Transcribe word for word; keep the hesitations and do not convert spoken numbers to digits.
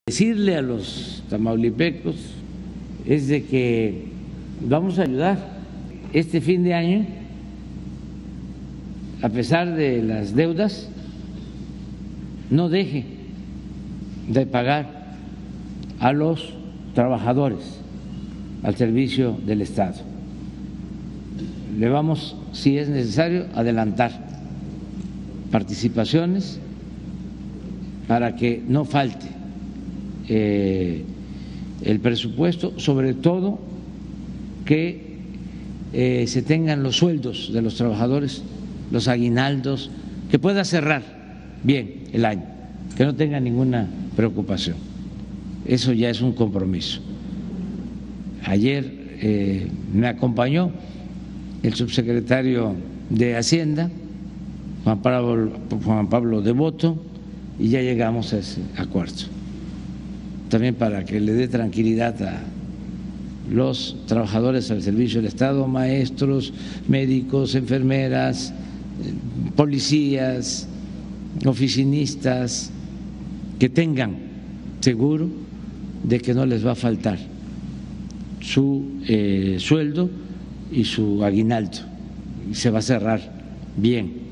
Decirle a los tamaulipecos es de que vamos a ayudar este fin de año, a pesar de las deudas, no deje de pagar a los trabajadores al servicio del Estado. Le vamos, si es necesario, adelantar participaciones para que no falte eh, el presupuesto, sobre todo que eh, se tengan los sueldos de los trabajadores, los aguinaldos, que pueda cerrar bien el año, que no tenga ninguna preocupación. Eso ya es un compromiso. Ayer eh, me acompañó el subsecretario de Hacienda, Juan Pablo, Juan Pablo Devoto, y ya llegamos a ese acuerdo. También para que le dé tranquilidad a los trabajadores al servicio del Estado, maestros, médicos, enfermeras, policías, oficinistas, que tengan seguro de que no les va a faltar su eh, sueldo y su aguinaldo, y se va a cerrar bien